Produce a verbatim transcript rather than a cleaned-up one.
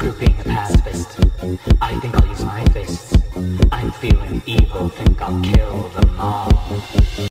through being a pacifist. I think I'll use my fists. I'm feeling evil, think I'll kill them all.